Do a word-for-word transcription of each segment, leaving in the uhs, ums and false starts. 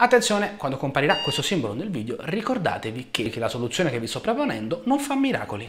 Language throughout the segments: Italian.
Attenzione, quando comparirà questo simbolo nel video, ricordatevi che, che la soluzione che vi sto proponendo non fa miracoli.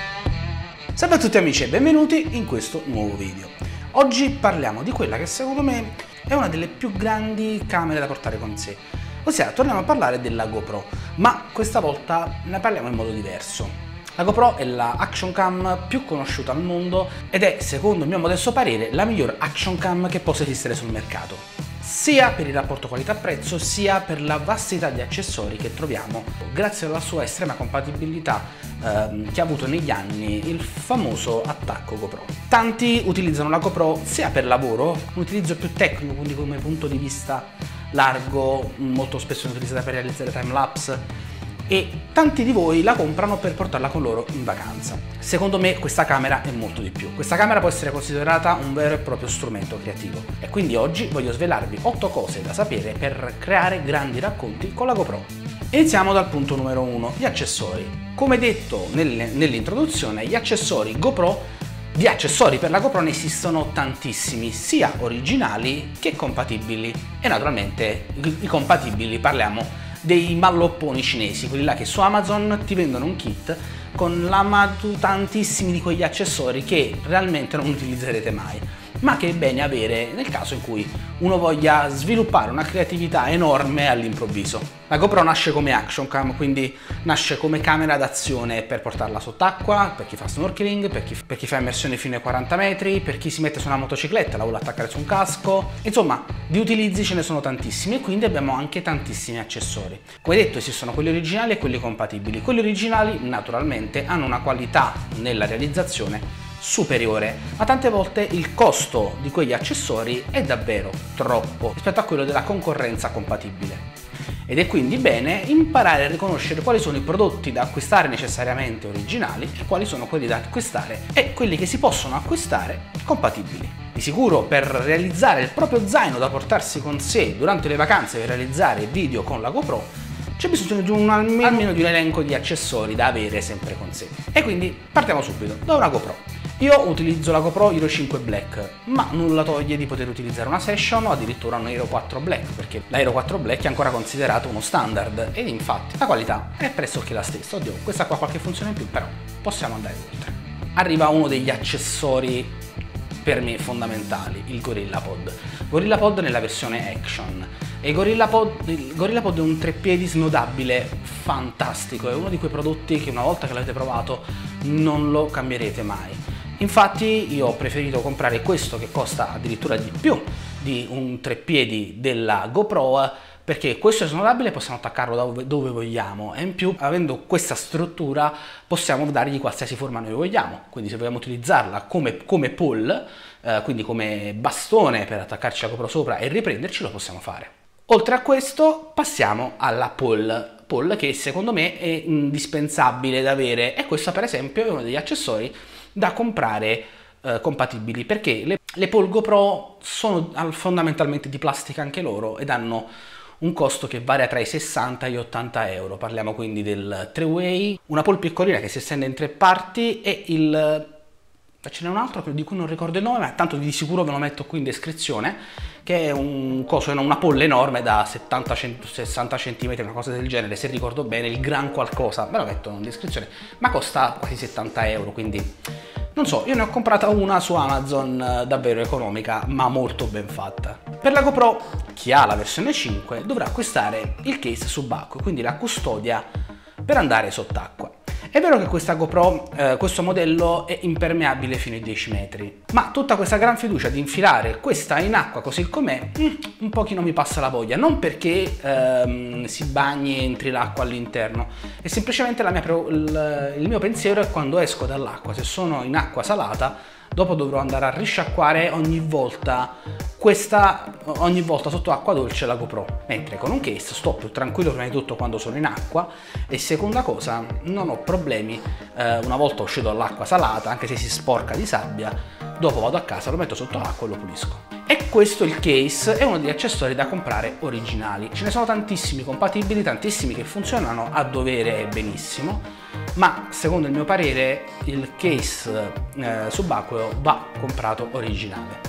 Salve a tutti amici e benvenuti in questo nuovo video. Oggi parliamo di quella che secondo me è una delle più grandi camere da portare con sé. Ossia, torniamo a parlare della GoPro, ma questa volta ne parliamo in modo diverso. La GoPro è la action cam più conosciuta al mondo ed è, secondo il mio modesto parere, la miglior action cam che possa esistere sul mercato. Sia per il rapporto qualità-prezzo, sia per la vastità di accessori che troviamo, grazie alla sua estrema compatibilità ehm, che ha avuto negli anni il famoso attacco GoPro. Tanti utilizzano la GoPro sia per lavoro, un utilizzo più tecnico, quindi come punto di vista largo, molto spesso viene utilizzata per realizzare timelapse, e tanti di voi la comprano per portarla con loro in vacanza. Secondo me questa camera è molto di più. Questa camera può essere considerata un vero e proprio strumento creativo e quindi oggi voglio svelarvi otto cose da sapere per creare grandi racconti con la GoPro. Iniziamo dal punto numero uno, gli accessori. Come detto nell'introduzione, gli accessori GoPro, di accessori per la GoPro ne esistono tantissimi, sia originali che compatibili. E naturalmente i compatibili parliamo dei mallopponi cinesi, quelli là che su Amazon ti vendono un kit con la matu tantissimi di quegli accessori che realmente non utilizzerete mai, ma che è bene avere nel caso in cui uno voglia sviluppare una creatività enorme all'improvviso. La GoPro nasce come action cam, quindi nasce come camera d'azione per portarla sott'acqua, per chi fa snorkeling, per chi, per chi fa immersioni fino ai quaranta metri, per chi si mette su una motocicletta, la vuole attaccare su un casco. Insomma, di utilizzi ce ne sono tantissimi e quindi abbiamo anche tantissimi accessori. Come detto, esistono quelli originali e quelli compatibili. Quelli originali naturalmente hanno una qualità nella realizzazione superiore, ma tante volte il costo di quegli accessori è davvero troppo rispetto a quello della concorrenza compatibile. Ed è quindi bene imparare a riconoscere quali sono i prodotti da acquistare necessariamente originali e quali sono quelli da acquistare e quelli che si possono acquistare compatibili. Di sicuro per realizzare il proprio zaino da portarsi con sé durante le vacanze per realizzare video con la GoPro c'è bisogno di un, almeno, almeno di un elenco di accessori da avere sempre con sé. E quindi partiamo subito da una GoPro. Io utilizzo la GoPro Hero cinque Black, ma nulla toglie di poter utilizzare una Session o addirittura una Hero quattro Black, perché la Hero quattro Black è ancora considerato uno standard ed infatti la qualità è pressoché la stessa. Oddio, questa qua ha qualche funzione in più, però possiamo andare oltre. Arriva uno degli accessori per me fondamentali, il GorillaPod. GorillaPod nella versione Action. E il GorillaPod, il GorillaPod è un treppiedi snodabile fantastico, è uno di quei prodotti che una volta che l'avete provato non lo cambierete mai. Infatti io ho preferito comprare questo che costa addirittura di più di un treppiedi della GoPro, perché questo è snodabile, possiamo attaccarlo dove, dove vogliamo e in più, avendo questa struttura, possiamo dargli qualsiasi forma noi vogliamo. Quindi se vogliamo utilizzarla come, come pole, eh, quindi come bastone per attaccarci la GoPro sopra e riprenderci, lo possiamo fare. Oltre a questo passiamo alla pole, pole che secondo me è indispensabile da avere, e questo per esempio è uno degli accessori da comprare eh, compatibili, perché le, le pole GoPro sono fondamentalmente di plastica anche loro ed hanno un costo che varia tra i sessanta e gli ottanta euro. Parliamo quindi del tre way, una pole piccolina che si estende in tre parti e il... ce n'è un altro di cui non ricordo il nome, ma tanto di sicuro ve lo metto qui in descrizione, che è un coso, una pole enorme da settanta sessanta centimetri, una cosa del genere, se ricordo bene, il gran qualcosa, ve lo metto in descrizione, ma costa quasi settanta euro, quindi non so, io ne ho comprata una su Amazon davvero economica, ma molto ben fatta. Per la GoPro, chi ha la versione cinque dovrà acquistare il case subacqueo, quindi la custodia per andare sott'acqua. È vero che questa GoPro, eh, questo modello è impermeabile fino ai dieci metri, ma tutta questa gran fiducia di infilare questa in acqua così com'è, mm, un pochino mi passa la voglia, non perché ehm, si bagni e entri l'acqua all'interno, è semplicemente la mia, il, il mio pensiero è quando esco dall'acqua, se sono in acqua salata, dopo dovrò andare a risciacquare ogni volta questa ogni volta sotto acqua dolce la GoPro, mentre con un case sto più tranquillo prima di tutto quando sono in acqua e seconda cosa non ho problemi eh, una volta uscito dall'acqua salata, anche se si sporca di sabbia, dopo vado a casa, lo metto sotto l'acqua e lo pulisco. E questo, il case, è uno degli accessori da comprare originali. Ce ne sono tantissimi compatibili, tantissimi che funzionano a dovere e benissimo, ma secondo il mio parere il case eh, subacqueo va comprato originale.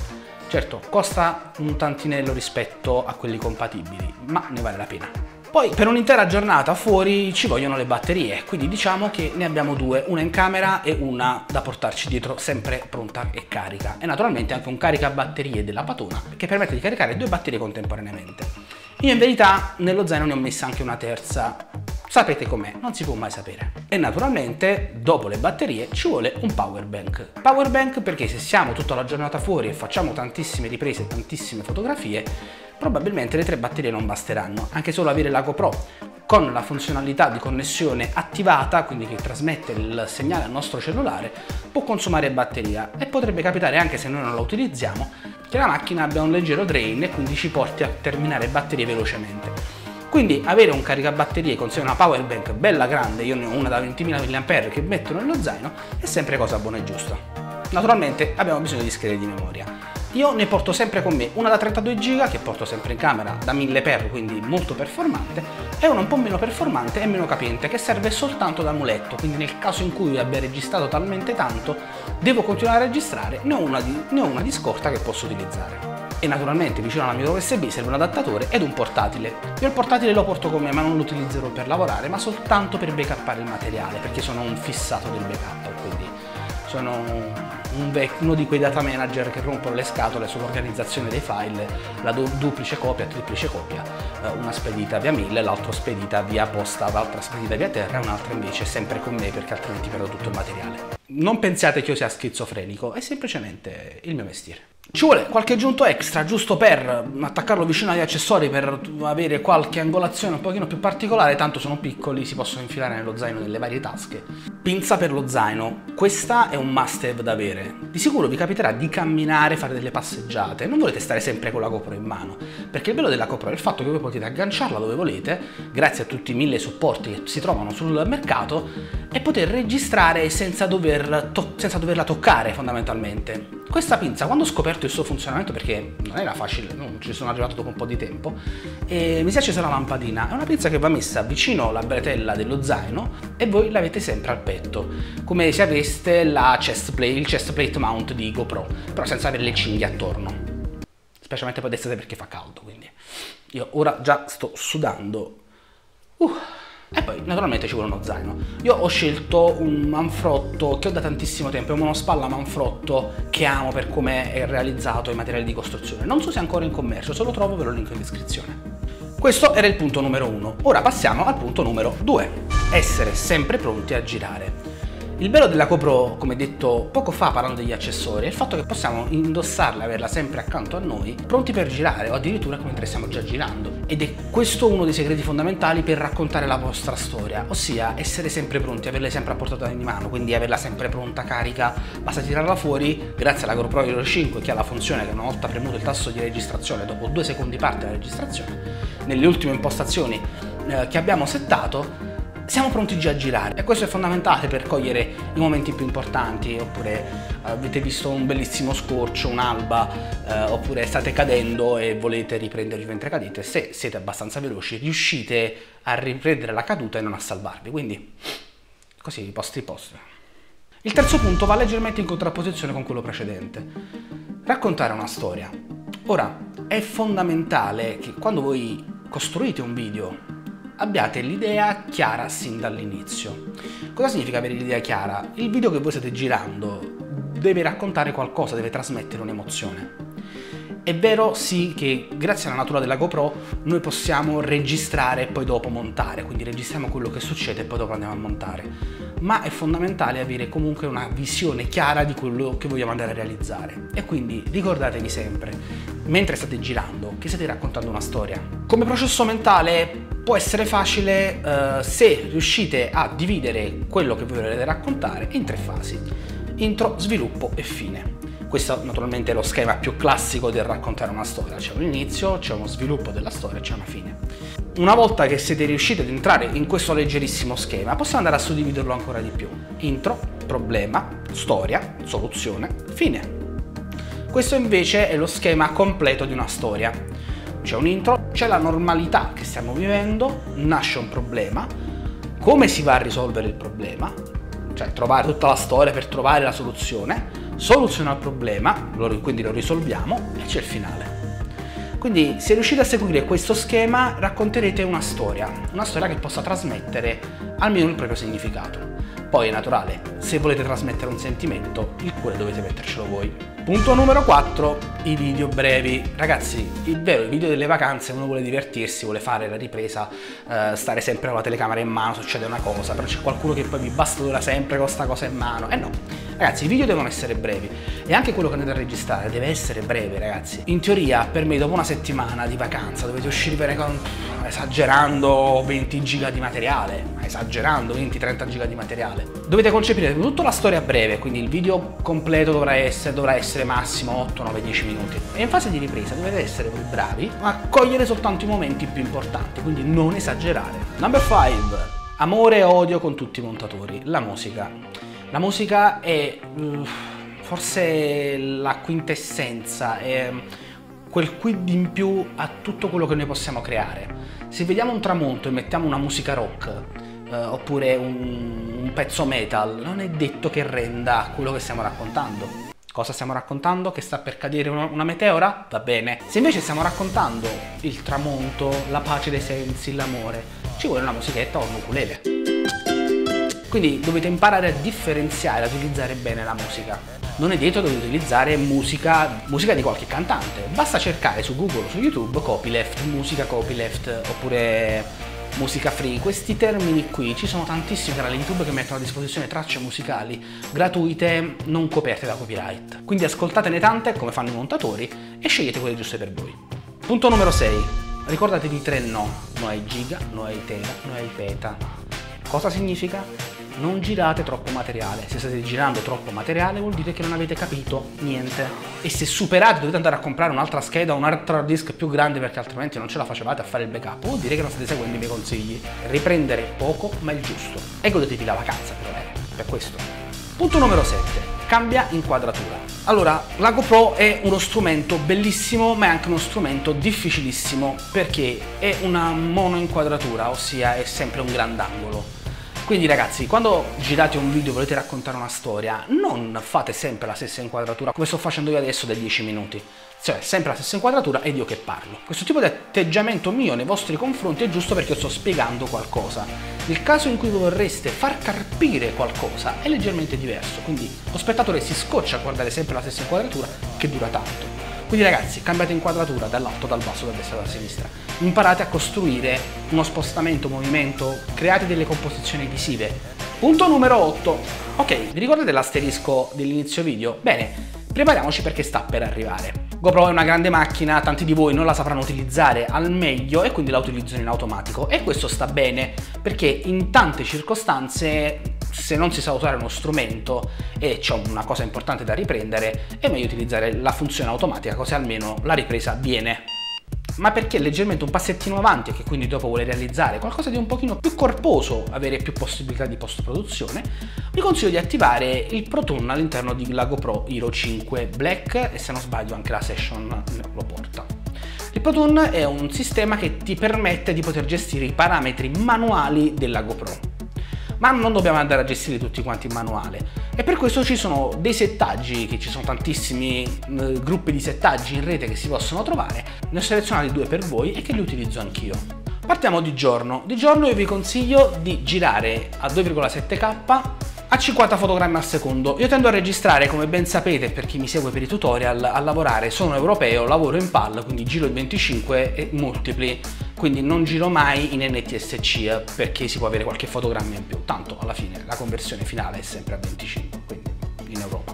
Certo, costa un tantinello rispetto a quelli compatibili, ma ne vale la pena. Poi per un'intera giornata fuori ci vogliono le batterie, quindi diciamo che ne abbiamo due, una in camera e una da portarci dietro sempre pronta e carica. E naturalmente anche un caricabatterie della Patona che permette di caricare due batterie contemporaneamente. Io in verità nello zaino ne ho messa anche una terza, sapete com'è, non si può mai sapere. E naturalmente dopo le batterie ci vuole un power bank. Power bank perché se siamo tutta la giornata fuori e facciamo tantissime riprese e tantissime fotografie, probabilmente le tre batterie non basteranno, anche solo avere la GoPro con la funzionalità di connessione attivata, quindi che trasmette il segnale al nostro cellulare, può consumare batteria e potrebbe capitare, anche se noi non la utilizziamo, che la macchina abbia un leggero drain e quindi ci porti a terminare batterie velocemente. Quindi avere un caricabatterie con sé una power bank bella grande, io ne ho una da ventimila milliamperi che metto nello zaino, è sempre cosa buona e giusta. Naturalmente abbiamo bisogno di schede di memoria. Io ne porto sempre con me una da trentadue giga che porto sempre in camera da mille per, quindi molto performante, e una un po' meno performante e meno capiente che serve soltanto da muletto, quindi nel caso in cui abbia registrato talmente tanto devo continuare a registrare, ne ho una di, ne ho una di scorta che posso utilizzare. E naturalmente vicino alla micro U S B serve un adattatore ed un portatile. Io il portatile lo porto con me, ma non lo utilizzerò per lavorare, ma soltanto per backuppare il materiale, perché sono un fissato del backup, quindi sono un uno di quei data manager che rompono le scatole sull'organizzazione dei file, la du duplice copia, triplice copia, una spedita via mail, l'altra spedita via posta, l'altra spedita via terra e un'altra invece sempre con me perché altrimenti perdo tutto il materiale. Non pensiate che io sia schizofrenico, è semplicemente il mio mestiere. Ci vuole qualche aggiunto extra giusto per attaccarlo vicino agli accessori, per avere qualche angolazione un pochino più particolare, tanto sono piccoli, si possono infilare nello zaino nelle varie tasche. Pinza per lo zaino, questa è un must have da avere. Di sicuro vi capiterà di camminare, fare delle passeggiate, non volete stare sempre con la GoPro in mano, perché il bello della GoPro è il fatto che voi potete agganciarla dove volete, grazie a tutti i mille supporti che si trovano sul mercato, e poter registrare senza, dover senza doverla toccare fondamentalmente. Questa pinza, quando ho scoperto il suo funzionamento, perché non era facile, non ci sono arrivato dopo un po' di tempo, e mi si è accesa la lampadina. È una pinza che va messa vicino alla bretella dello zaino e voi l'avete sempre al petto, come se aveste la chest plate, il chest plate mount di GoPro, però senza avere le cinghie attorno, specialmente poi d'estate perché fa caldo, quindi io ora già sto sudando. Uh. E poi naturalmente ci vuole uno zaino. Io ho scelto un manfrotto che ho da tantissimo tempo, è un monospalla manfrotto che amo per come è realizzato i materiali di costruzione. Non so se è ancora in commercio, se lo trovo ve lo linko in descrizione. Questo era il punto numero uno. Ora passiamo al punto numero due. Essere sempre pronti a girare. Il bello della GoPro, come detto poco fa parlando degli accessori, è il fatto che possiamo indossarla e averla sempre accanto a noi, pronti per girare o addirittura mentre stiamo già girando. Ed è questo uno dei segreti fondamentali per raccontare la vostra storia, ossia essere sempre pronti, averla sempre a portata di mano, quindi averla sempre pronta, carica, basta tirarla fuori. Grazie alla GoPro Hero cinque che ha la funzione che una volta premuto il tasto di registrazione, dopo due secondi parte la registrazione, nelle ultime impostazioni eh, che abbiamo settato, siamo pronti già a girare, e questo è fondamentale per cogliere i momenti più importanti, oppure avete visto un bellissimo scorcio, un'alba, eh, oppure state cadendo e volete riprendervi mentre cadete. Se siete abbastanza veloci riuscite a riprendere la caduta e non a salvarvi, quindi così posti posti. Il terzo punto va leggermente in contrapposizione con quello precedente: raccontare una storia. Ora, è fondamentale che quando voi costruite un video abbiate l'idea chiara sin dall'inizio. Cosa significa avere l'idea chiara? Il video che voi state girando deve raccontare qualcosa, deve trasmettere un'emozione. È vero sì che grazie alla natura della GoPro noi possiamo registrare e poi dopo montare, quindi registriamo quello che succede e poi dopo andiamo a montare, ma è fondamentale avere comunque una visione chiara di quello che vogliamo andare a realizzare. E quindi ricordatevi sempre, mentre state girando, che state raccontando una storia. Come processo mentale può essere facile eh, se riuscite a dividere quello che voi volete raccontare in tre fasi: intro, sviluppo e fine. Questo naturalmente è lo schema più classico del raccontare una storia: c'è un inizio, c'è uno sviluppo della storia e c'è una fine. Una volta che siete riusciti ad entrare in questo leggerissimo schema, possiamo andare a suddividerlo ancora di più: intro, problema, storia, soluzione, fine. Questo invece è lo schema completo di una storia. C'è un intro, c'è la normalità che stiamo vivendo, nasce un problema, come si va a risolvere il problema, cioè trovare tutta la storia per trovare la soluzione, soluziona il problema, quindi lo risolviamo e c'è il finale. Quindi se riuscite a seguire questo schema racconterete una storia, una storia che possa trasmettere almeno il proprio significato. Poi è naturale, se volete trasmettere un sentimento, il cuore dovete mettercelo voi. Punto numero quattro, i video brevi. Ragazzi, il vero, i video delle vacanze, uno vuole divertirsi, vuole fare la ripresa, eh, stare sempre con la telecamera in mano, succede una cosa, però c'è qualcuno che poi vi bastonera sempre con sta cosa in mano. Eh no, ragazzi, i video devono essere brevi e anche quello che andate a registrare deve essere breve, ragazzi. In teoria, per me, dopo una settimana di vacanza dovete uscire con, esagerando, venti giga di materiale, esagerando, venti trenta giga di materiale. Dovete concepire tutta la storia breve, quindi il video completo dovrà essere, dovrà essere massimo otto nove dieci minuti. E in fase di ripresa dovete essere voi bravi a cogliere soltanto i momenti più importanti, quindi non esagerare. Number five. Amore e odio con tutti i montatori. La musica. La musica è uh, forse la quintessenza, è quel quid in più a tutto quello che noi possiamo creare. Se vediamo un tramonto e mettiamo una musica rock, Uh, oppure un, un pezzo metal, non è detto che renda quello che stiamo raccontando. Cosa stiamo raccontando? Che sta per cadere una, una meteora? Va bene. Se invece stiamo raccontando il tramonto, la pace dei sensi, l'amore, ci vuole una musichetta o un ukulele. Quindi dovete imparare a differenziare, a utilizzare bene la musica. Non è detto che dovete utilizzare musica, musica di qualche cantante. Basta cercare su Google o su YouTube copyleft, musica copyleft, oppure musica free. Questi termini qui, ci sono tantissimi canali YouTube che mettono a disposizione tracce musicali gratuite non coperte da copyright. Quindi ascoltatene tante come fanno i montatori e scegliete quelle giuste per voi. Punto numero sei. Ricordatevi tre no. No ai giga, no ai tera, no ai peta. Cosa significa? Non girate troppo materiale. Se state girando troppo materiale vuol dire che non avete capito niente. E se superate dovete andare a comprare un'altra scheda o un altro hard disk più grande perché altrimenti non ce la facevate a fare il backup, vuol dire che non state seguendo i miei consigli. Riprendere poco ma il giusto. E godetevi la vacanza per, per questo. Punto numero sette. Cambia inquadratura. Allora, la GoPro è uno strumento bellissimo ma è anche uno strumento difficilissimo perché è una mono inquadratura, ossia è sempre un grandangolo. Quindi ragazzi, quando girate un video e volete raccontare una storia, non fate sempre la stessa inquadratura come sto facendo io adesso dai dieci minuti. Cioè, sempre la stessa inquadratura ed io che parlo. Questo tipo di atteggiamento mio nei vostri confronti è giusto perché io sto spiegando qualcosa. Nel caso in cui vorreste far capire qualcosa è leggermente diverso, quindi lo spettatore si scoccia a guardare sempre la stessa inquadratura che dura tanto. Quindi ragazzi, cambiate inquadratura dall'alto, dal basso, da destra, da sinistra. Imparate a costruire uno spostamento, un movimento, create delle composizioni visive. Punto numero otto. Ok, vi ricordate l'asterisco dell'inizio video? Bene, prepariamoci perché sta per arrivare. GoPro è una grande macchina, tanti di voi non la sapranno utilizzare al meglio e quindi la utilizzano in automatico. E questo sta bene perché in tante circostanze, se non si sa usare uno strumento e c'è una cosa importante da riprendere, è meglio utilizzare la funzione automatica, così almeno la ripresa avviene. Ma perché è leggermente un passettino avanti e che quindi dopo vuole realizzare qualcosa di un pochino più corposo, avere più possibilità di post-produzione, vi consiglio di attivare il Pro Tune all'interno della GoPro Hero cinque Black e se non sbaglio anche la Session lo porta. Il Pro Tune è un sistema che ti permette di poter gestire i parametri manuali della GoPro. Ma non dobbiamo andare a gestire tutti quanti in manuale e per questo ci sono dei settaggi, che ci sono tantissimi eh, gruppi di settaggi in rete che si possono trovare. Ne ho selezionati due per voi e che li utilizzo anch'io. Partiamo di giorno. Di giorno io vi consiglio di girare a due virgola sette K a cinquanta fotogrammi al secondo. Io tendo a registrare, come ben sapete per chi mi segue per i tutorial, a lavorare, sono europeo, lavoro in PAL, quindi giro il venticinque e multipli, quindi non giro mai in N T S C perché si può avere qualche fotogramma in più, tanto alla fine la conversione finale è sempre a venticinque, quindi in Europa.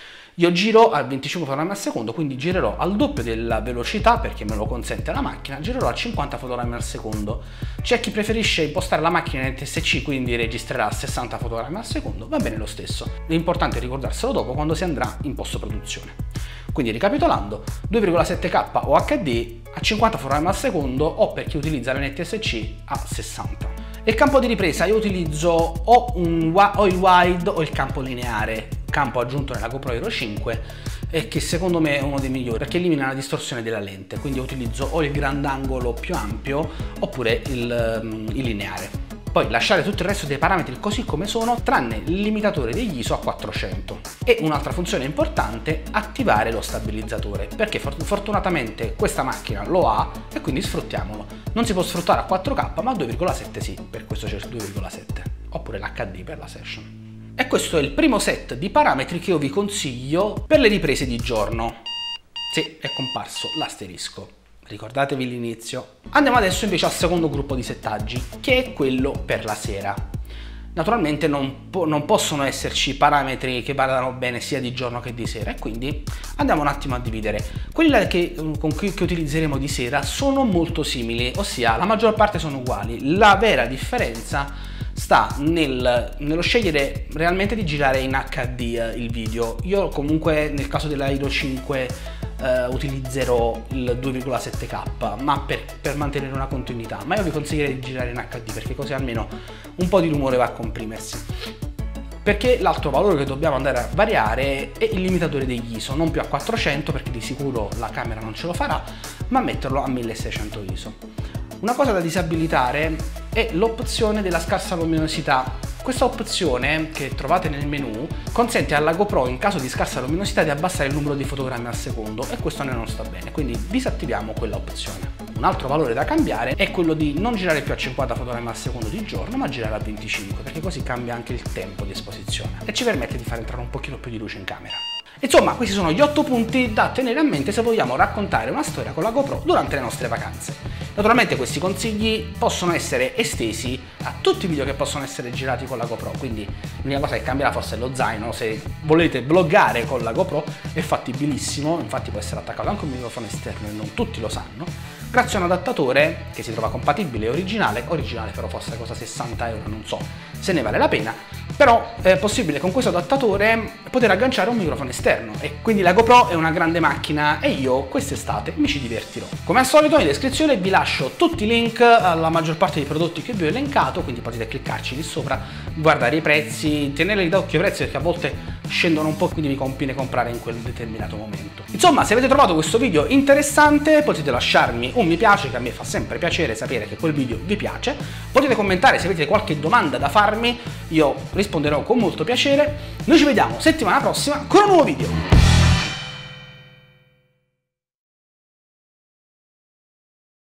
Io giro a venticinque fotogrammi al secondo, quindi girerò al doppio della velocità perché me lo consente la macchina, girerò a cinquanta fotogrammi al secondo. C'è chi preferisce impostare la macchina in N T S C, quindi registrerà a sessanta fotogrammi al secondo, va bene lo stesso. L'importante è ricordarselo dopo quando si andrà in post-produzione. Quindi ricapitolando, due virgola sette K o H D a cinquanta fotogrammi al secondo o per chi utilizza l'N T S C a sessanta. Il campo di ripresa io utilizzo o, un, o il wide o il campo lineare, campo aggiunto nella GoPro Hero cinque e che secondo me è uno dei migliori perché elimina la distorsione della lente, quindi utilizzo o il grandangolo più ampio oppure il, il lineare. Poi lasciare tutto il resto dei parametri così come sono, tranne il limitatore degli I S O a quattrocento. E un'altra funzione importante, attivare lo stabilizzatore, perché fortunatamente questa macchina lo ha e quindi sfruttiamolo. Non si può sfruttare a quattro K, ma a due virgola sette sì, per questo c'è il due virgola sette, oppure l'H D per la session. E questo è il primo set di parametri che io vi consiglio per le riprese di giorno. Sì, è comparso l'asterisco. Ricordatevi l'inizio. Andiamo adesso invece al secondo gruppo di settaggi, che è quello per la sera. Naturalmente non, po non possono esserci parametri che vadano bene sia di giorno che di sera, e quindi andiamo un attimo a dividere. Quelli che, con cui che utilizzeremo di sera sono molto simili, ossia la maggior parte sono uguali. La vera differenza sta nel, nello scegliere realmente di girare in H D eh, il video. Io comunque nel caso della Hero cinque Uh, utilizzerò il due virgola sette K, ma per, per mantenere una continuità, ma io vi consiglierei di girare in H D perché così almeno un po' di rumore va a comprimersi. Perché l'altro valore che dobbiamo andare a variare è il limitatore degli I S O, non più a quattrocento perché di sicuro la camera non ce lo farà, ma metterlo a milleseicento I S O. Una cosa da disabilitare è l'opzione della scarsa luminosità. Questa opzione, che trovate nel menu, consente alla GoPro in caso di scarsa luminosità di abbassare il numero di fotogrammi al secondo, e questo a noi non sta bene, quindi disattiviamo quella opzione. Un altro valore da cambiare è quello di non girare più a cinquanta fotogrammi al secondo di giorno, ma girare a venticinque, perché così cambia anche il tempo di esposizione e ci permette di far entrare un pochino più di luce in camera. Insomma, questi sono gli otto punti da tenere a mente se vogliamo raccontare una storia con la GoPro durante le nostre vacanze. Naturalmente questi consigli possono essere estesi a tutti i video che possono essere girati con la GoPro, quindi l'unica cosa che cambierà forse è lo zaino. Se volete vloggare con la GoPro è fattibilissimo, infatti può essere attaccato anche un microfono esterno e non tutti lo sanno, grazie a un adattatore che si trova compatibile e originale, originale però forse costa sessanta euro, non so se ne vale la pena, però è possibile con questo adattatore poter agganciare un microfono esterno, e quindi la GoPro è una grande macchina e io quest'estate mi ci divertirò. Come al solito in descrizione vi lascio tutti i link alla maggior parte dei prodotti che vi ho elencato, quindi potete cliccarci lì sopra, guardare i prezzi, tenere d'occhio i prezzi perché a volte scendono un po', quindi vi conviene comprare in quel determinato momento. Insomma, se avete trovato questo video interessante potete lasciarmi un mi piace, che a me fa sempre piacere sapere che quel video vi piace. Potete commentare se avete qualche domanda da farmi, io risponderò con molto piacere. Noi ci vediamo settimana prossima con un nuovo video.